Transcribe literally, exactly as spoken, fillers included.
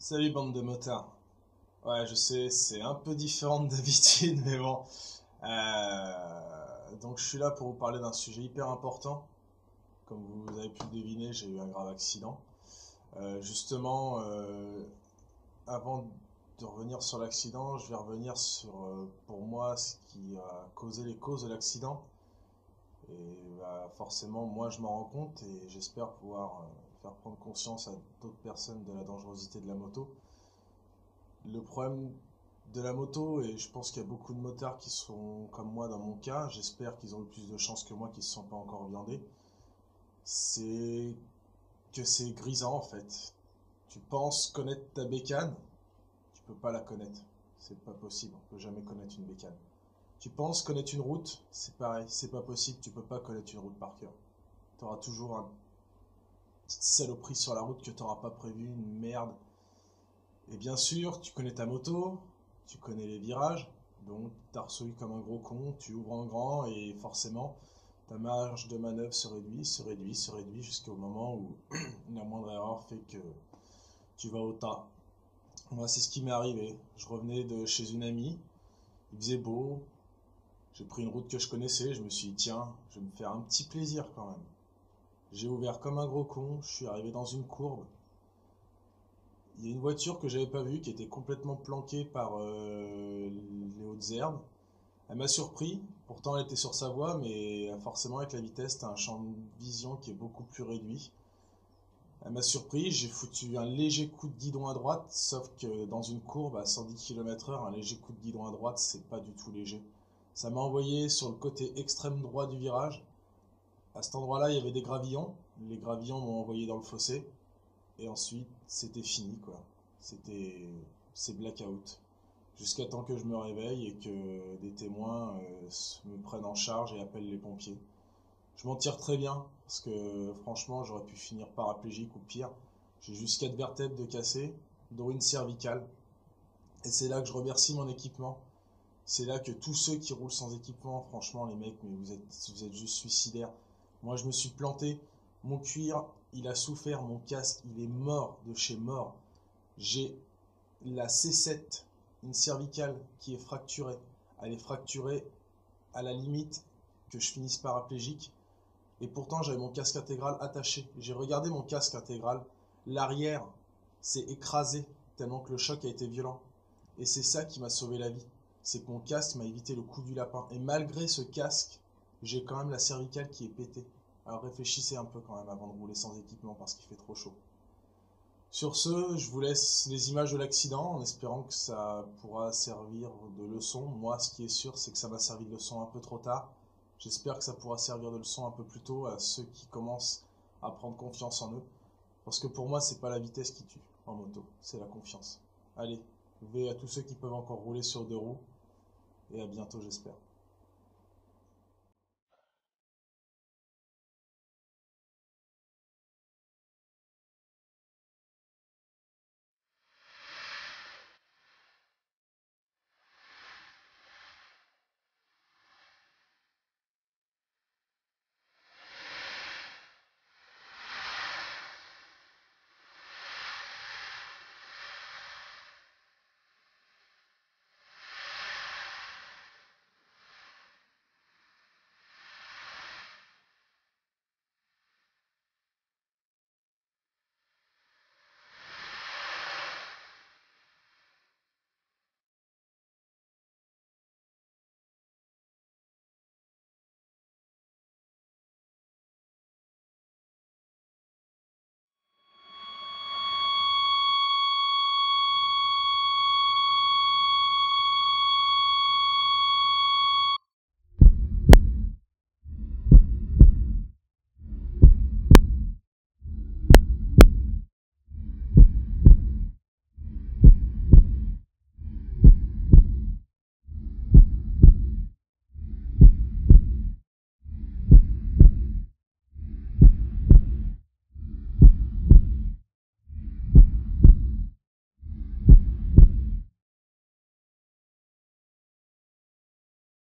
Salut bande de motards. Ouais, je sais, c'est un peu différent d'habitude, mais bon. Euh, donc je suis là pour vous parler d'un sujet hyper important. Comme vous avez pu le deviner, j'ai eu un grave accident. Euh, justement, euh, avant de revenir sur l'accident, je vais revenir sur, euh, pour moi, ce qui a causé les causes de l'accident. Et bah, forcément, moi, je m'en rends compte et j'espère pouvoir euh, faire prendre conscience à d'autres personnes de la dangerosité de la moto. Le problème de la moto, et je pense qu'il y a beaucoup de motards qui sont comme moi dans mon cas, j'espère qu'ils ont eu plus de chance que moi qui ne se sont pas encore viandés, c'est que c'est grisant en fait. Tu penses connaître ta bécane, tu peux pas la connaître. C'est pas possible, on peut jamais connaître une bécane. Tu penses connaître une route, c'est pareil, c'est pas possible, tu peux pas connaître une route par cœur. Tu auras toujours une petite saloperie sur la route que tu n'auras pas prévu, une merde. Et bien sûr, tu connais ta moto, tu connais les virages, donc tu harcèles comme un gros con, tu ouvres en grand et forcément ta marge de manœuvre se réduit, se réduit, se réduit jusqu'au moment où la moindre erreur fait que tu vas au tas. Moi, c'est ce qui m'est arrivé. Je revenais de chez une amie, il faisait beau, j'ai pris une route que je connaissais, je me suis dit tiens, je vais me faire un petit plaisir quand même. J'ai ouvert comme un gros con, je suis arrivé dans une courbe. Il y a une voiture que j'avais pas vue qui était complètement planquée par euh, les hautes herbes. Elle m'a surpris, pourtant elle était sur sa voie, mais forcément avec la vitesse, t'as un champ de vision qui est beaucoup plus réduit. Elle m'a surpris, j'ai foutu un léger coup de guidon à droite, sauf que dans une courbe à cent dix kilomètres heure, un léger coup de guidon à droite, c'est pas du tout léger. Ça m'a envoyé sur le côté extrême droit du virage. À cet endroit-là, il y avait des gravillons. Les gravillons m'ont envoyé dans le fossé. Et ensuite, c'était fini, quoi. C'était... C'est blackout. Jusqu'à temps que je me réveille et que des témoins euh, me prennent en charge et appellent les pompiers. Je m'en tire très bien, parce que franchement, j'aurais pu finir paraplégique ou pire. J'ai juste quatre vertèbres de cassées, dont une cervicale. Et c'est là que je remercie mon équipement. C'est là que tous ceux qui roulent sans équipement, franchement, les mecs, mais vous êtes, vous êtes juste suicidaires. Moi, je me suis planté. Mon cuir, il a souffert. Mon casque, il est mort de chez mort. J'ai la C sept, une cervicale qui est fracturée. Elle est fracturée à la limite que je finisse paraplégique. Et pourtant, j'avais mon casque intégral attaché. J'ai regardé mon casque intégral. L'arrière s'est écrasé tellement que le choc a été violent. Et c'est ça qui m'a sauvé la vie. C'est que mon casque m'a évité le coup du lapin. Et malgré ce casque, j'ai quand même la cervicale qui est pétée. Alors réfléchissez un peu quand même avant de rouler sans équipement parce qu'il fait trop chaud. Sur ce, je vous laisse les images de l'accident en espérant que ça pourra servir de leçon. Moi, ce qui est sûr, c'est que ça m'a servi de leçon un peu trop tard. J'espère que ça pourra servir de leçon un peu plus tôt à ceux qui commencent à prendre confiance en eux. Parce que pour moi, c'est pas la vitesse qui tue en moto, c'est la confiance. Allez, V à tous ceux qui peuvent encore rouler sur deux roues et à bientôt, j'espère.